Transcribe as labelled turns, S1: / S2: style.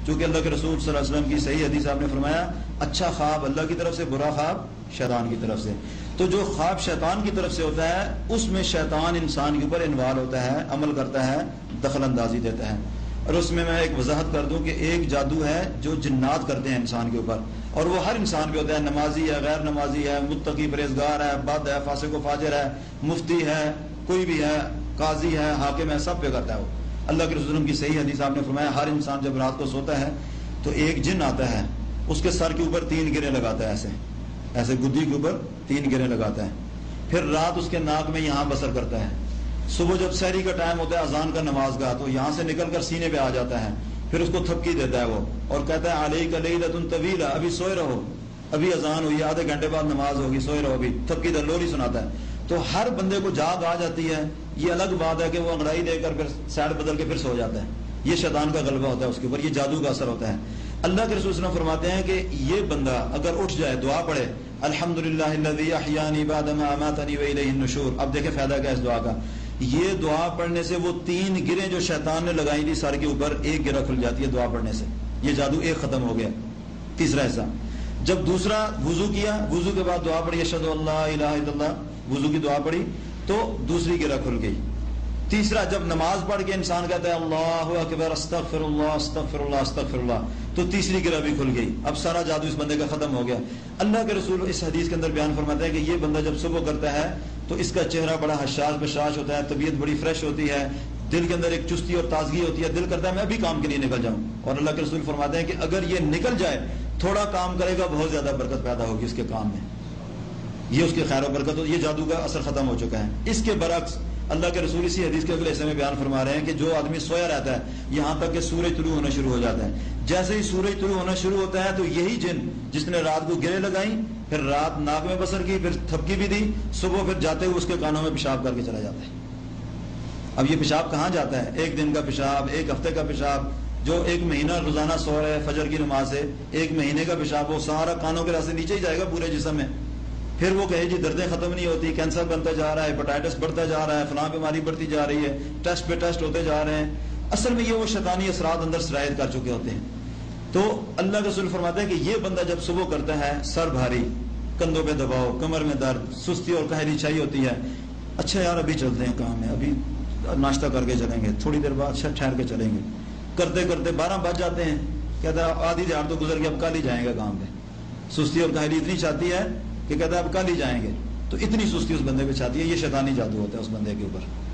S1: چونکہ اللہ کے رسول صلی اللہ علیہ وسلم کی صحیح حدیث آپ نے فرمایا اچھا خواب اللہ کی طرف سے، برا خواب شیطان کی طرف سے. تو جو خواب شیطان کی طرف سے ہوتا ہے اس میں شیطان انسان کے اوپر انوالو ہوتا ہے، عمل کرتا ہے، دخل اندازی دیتا ہے. اور اس میں ایک وضاحت کر دوں کہ ایک جادو ہے جو جنات کرتے ہیں انسان کے اوپر، اور وہ ہر انسان پہ ہوتا ہے، نمازی ہے، غیر نمازی ہے، متقی پرہیزگار ہے، بد ہے، فاسق و فاجر ہے، مفتی ہے، کوئی بھی ہے، قاضی ہے، حاکم ہے، سب پہ کرتا ہے وہ. اللہ کے رسول کی صحیح حدیث آپ نے فرمایا ہر انسان جب رات کو سوتا ہے تو ایک جن آتا ہے، اس کے سر کے اوپر 3 گرے لگاتا ہے، ایسے گدی کے اوپر 3 گرے لگاتا ہے، پھر رات اس کے ناک میں یہاں بسر کرتا ہے. صبح جب سحری کا ٹائم ہوتا ہے اذان کا، نماز کا، تو یہاں سے نکل کر سینے پہ آ جاتا ہے، پھر اس کو تھپکی دیتا ہے وہ اور کہتا ہے علیک لیلۃ طویلہ، ابھی سوئے رہو، ابھی اذان ہوئی، آدھے گھنٹے بعد نماز ہوگی، سوئے رہو، ابھی تھپکی دے، لوری سناتا ہے. تو ہر بندے کو جاگ آ جاتی ہے. یہ الگ بات ہے کہ وہ انگڑائی دے کر پھر سائڈ بدل کے پھر سو جاتا ہے، یہ شیطان کا غلبہ ہوتا ہے اس کے اوپر، یہ جادو کا اثر ہوتا ہے. اللہ کے رسول صلی اللہ علیہ وسلم فرماتے ہیں کہ یہ بندہ اگر اٹھ جائے، دعا پڑھے الحمدللہ الذی احیانی بعد ما اماتنی والیہ النشور. اب دیکھیں فائدہ کیا اس دعا کا. یہ دعا پڑھنے سے وہ 3 گریں جو شیطان نے لگائی تھی سر کے اوپر، ایک گرہ کھل جاتی ہے دعا پڑھنے سے. یہ جادو ایک ختم ہو گیا. تیسرا حصہ، جب دوسرا وضو کیا، وضو کے بعد دعا پڑھی اشہد ان لا الہ الا اللہ، وضو کی دعا پڑھی تو دوسری گرہ کھل گئی. تیسرا، جب نماز پڑھ کے انسان کہتا ہے اللہ اکبر استغفر اللہ استغفر اللہ استغفر اللہ، تو تیسری گرہ بھی کھل گئی. اب سارا جادو اس بندے کا ختم ہو گیا. اللہ کے رسول اس حدیث کے اندر بیان فرماتے ہیں کہ یہ بندہ جب صبح کرتا ہے تو اس کا چہرہ بڑا حشاش بشاش ہوتا ہے، طبیعت بڑی فریش ہوتی ہے، دل کے اندر ایک چستی اور تازگی ہوتی ہے، دل کرتا ہے میں ابھی کام کے لیے نکل جاؤں. اور اللہ کے رسول فرماتے ہیں کہ اگر یہ نکل جائے، تھوڑا کام کرے گا، بہت زیادہ برکت پیدا ہوگی اس کے کام میں، یہ اس کی خیر و برکت ہو. یہ جادو کا اثر ختم ہو چکا ہے. اس کے برعکس اللہ کے رسول اسی حدیث کے اگلے حصے میں بیان فرما رہے ہیں کہ جو آدمی سویا رہتا ہے یہاں تک کہ سورج طلوع ہونا شروع ہو جاتا ہے، جیسے ہی سورج طلوع ہونا شروع ہوتا ہے تو یہی جن جس نے رات کو گرے لگائیں، پھر رات ناک میں بسر کی، پھر تھپکی بھی دی، صبح پھر جاتے ہوئے اس کے کانوں میں پیشاب کر کے چلا جاتا ہے. اب یہ پیشاب کہاں جاتا ہے؟ ایک دن کا پیشاب، ایک ہفتے کا پیشاب، جو 1 مہینہ روزانہ سو رہے فجر کی نماز سے، 1 مہینے کا پیشاب، وہ سارا کانوں کے راستے نیچے ہی جائے گا پورے جسم میں. پھر وہ کہے جی دردیں ختم نہیں ہوتی، کینسر بنتا جا رہا ہے، ہیپاٹائٹس بڑھتا جا رہا ہے، فلاں بیماری بڑھتی جا رہی ہے، ٹیسٹ پہ ٹیسٹ ہوتے جا رہے ہیں. اصل میں یہ وہ شیطانی اثرات اندر سرایت کر چکے ہوتے ہیں. تو اللہ کے رسول فرماتے ہیں کہ یہ بندہ جب صبح کرتا ہے، سر بھاری، کندھوں پہ دباؤ، کمر میں درد، سستی اور کاہلی چھائی ہوتی ہے، اچھا یار ابھی چلتے ہیں کام میں، ابھی ناشتہ کر کے چلیں گے، تھوڑی دیر بعد اچھا ٹھہر کے چلیں گے، کرتے کرتے 12 بج جاتے ہیں، کہتا ہے آدھی دیہات تو گزر گیا، اب کل ہی جائیں گے کام پہ. سستی اور کاہلی اتنی چاہتی ہے کہ کہتا ہے اب کل ہی جائیں گے، تو اتنی سستی اس بندے پہ چاہتی ہے. یہ شیطانی جادو ہوتا ہے اس بندے کے اوپر.